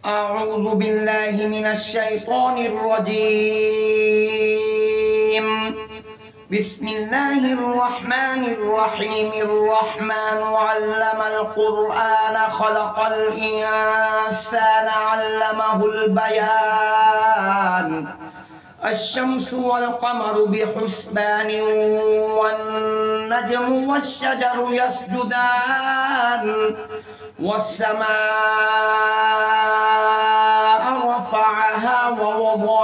أعوذ بالله من الشيطان الرجيم. بسم الله الرحمن الرحيم. الرحمن علم القرآن خلق الإنسان علمه البيان. الشمس والقمر بحسبان والنجم والشجر يسجدان والسماء رفعها ووضع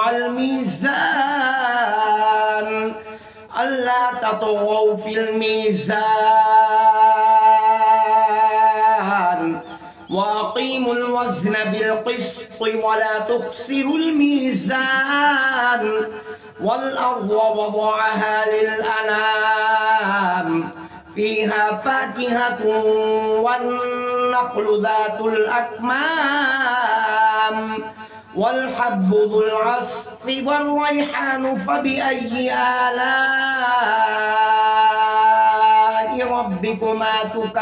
الميزان ألا تطغوا في الميزان وأقيموا الوزن بالقسط ولا تخسروا الميزان والأرض وضعها للأنام فيها فاكهة والنخل ذات الأكمام والحب ذو العصف والريحان فبأي آلاء ربكما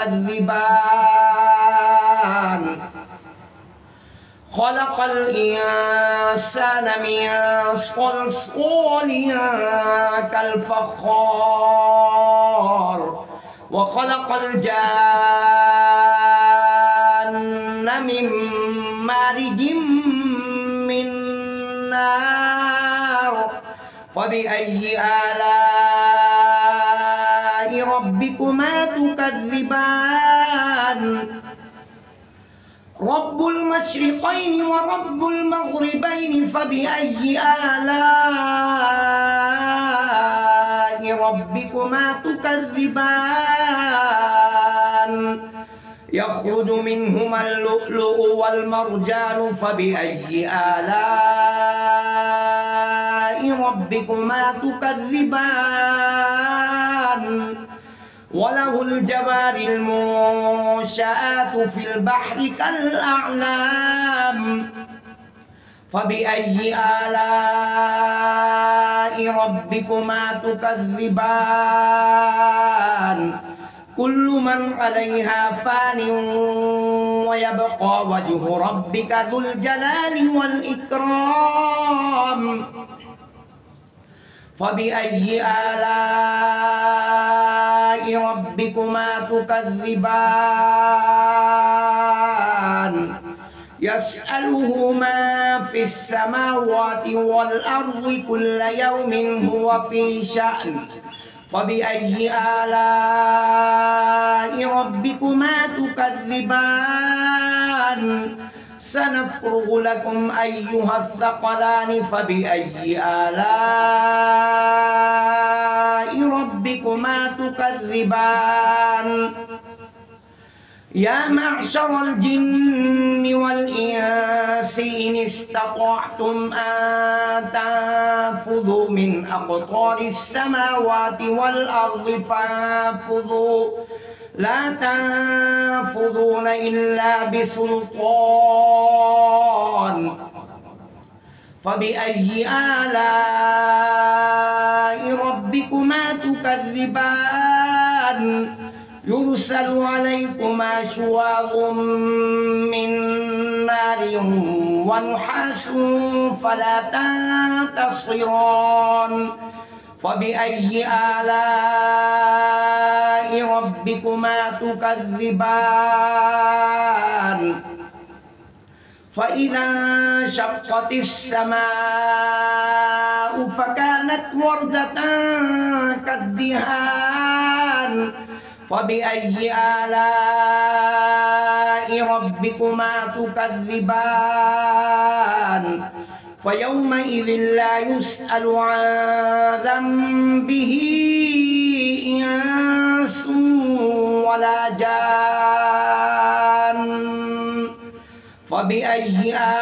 تكذبان. خلق الإنسان من صلصال كالفخار وخلق الجان من مارج من نار فبأي آلاء ربكما تكذبان. رب المشرقين ورب المغربين فبأي آلاء ربكما تكذبان. يخرج منهما اللؤلؤ والمرجان فبأي آلاء ربكما تكذبان. وله الجوار المنشآت في البحر كالأعلام فبأي آلاء ربكما تكذبان. كل من عليها فان ويبقى وجه ربك ذو الجلال والإكرام فبأي آلاء ربكما تكذبان. يسأله ما في السماوات والأرض كل يوم هو في شأن فبأي آلاء ربكما تكذبان. سنفرغ لكم أيها الثقلان فبأي آلاء ربكما تكذبان. يا معشر الجن والإنس إن استطعتم أن تنفذوا من أقطار السماوات والأرض فانفذوا لا تنفذون إلا بسلطان فبأي آلاء ربكما تكذبان. يرسل عليكما شواظ من نار ونحاس فلا تنتصران فبأي آلاء ربكما تكذبان. فإذا انشقت السماء فكانت وردة كالدهان فبأي آلاء ربكما تكذبان. فيومئذ لا يسأل عن ذنبه إنس ولا جان فبأي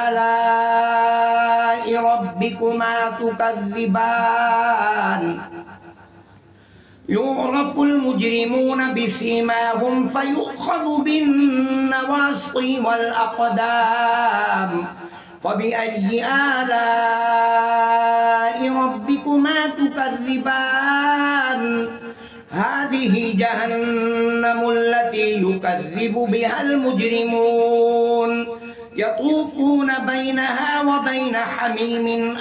آلاء ربكما تكذبان. يعرف المجرمون بسيماهم فيؤخذ بالنواصي والأقدام فبأي آلاء ربكما تكذبان. هذه جهنم التي يكذب بها المجرمون يطوفون بينها وبين حميم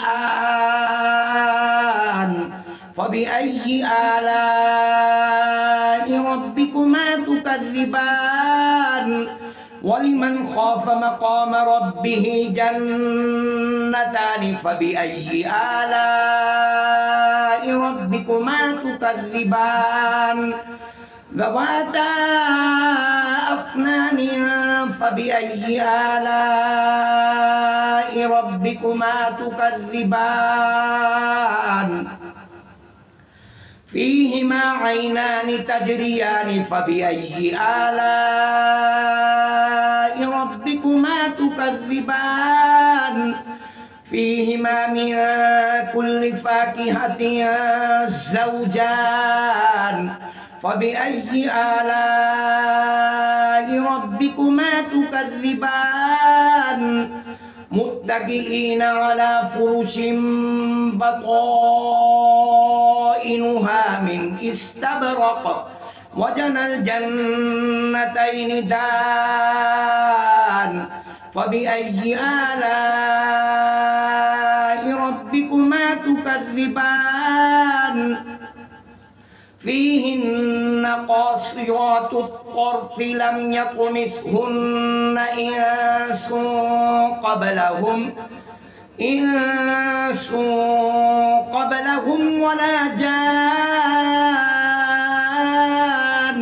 آن فبأي آلاء ربكما تكذبان ولمن خاف مقام ربه جنتان فبأي آلاء ربكما تكذبان ذواتا أفنان فبأي آلاء ربكما تكذبان فيهما عينان تجريان فبأي آلاء ربكما تكذبان فيهما من كل فاكهة زوجان فبأي آلاء ربكما تكذبان متكئين على فرش بطائنها من استبرق وجنى الجنتين دان فبأي آلاء ربكما تكذبان فيهن قاصرات الطرف لم يطمثهن إنس قبلهم ولا جان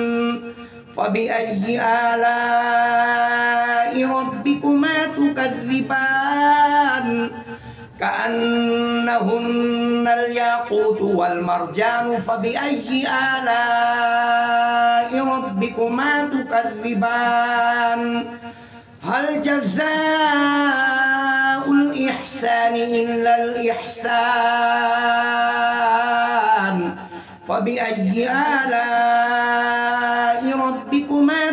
فبأي آلاء ربكما تكذبان كأنهن الياقوت والمرجان فبأي آلاء ربكما تكذبان هل جزاء الإحسان إلا الإحسان فبأي آلاء ربكما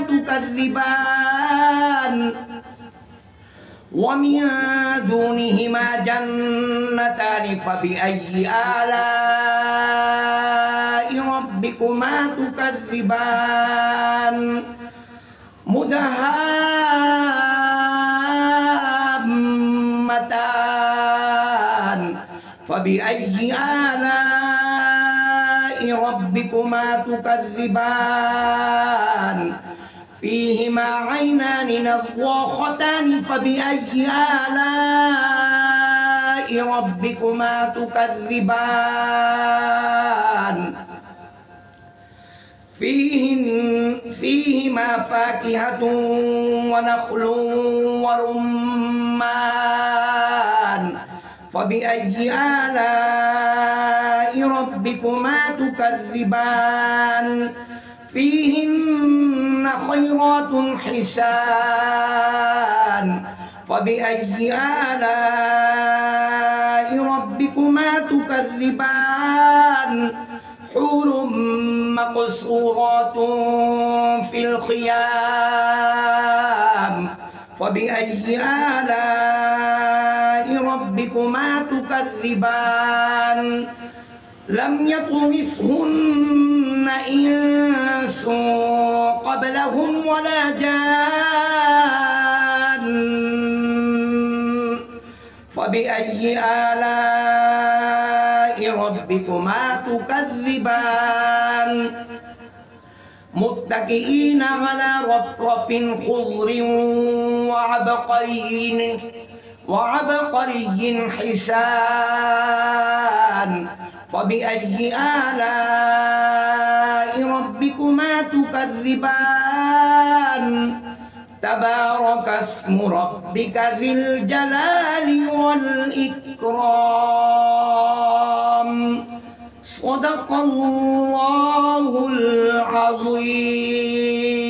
تكذبان ومن دونهما جنتان فبأي آلاء ربكما تكذبان مدهامتان فبأي آلاء ربكما تكذبان فيهما عينان نضاختان فبأي آلاء ربكما تكذبان فيهما فاكهة ونخل ورمان فبأي آلاء ربكما تكذبان فيهن خيرات حسان فبأي آلاء ربكما تكذبان حور مقصورات في الخيام فبأي آلاء ربكما تكذبان لم يطمثهن إنس قبلهم ولا جان فبأي آلاء ربكما تكذبان متكئين على رفرف خضر وعبقري حسان فبأي آلاء ربكما تكذبان تبارك اسم ربك ذي الجلال والإكرام صدق الله العظيم.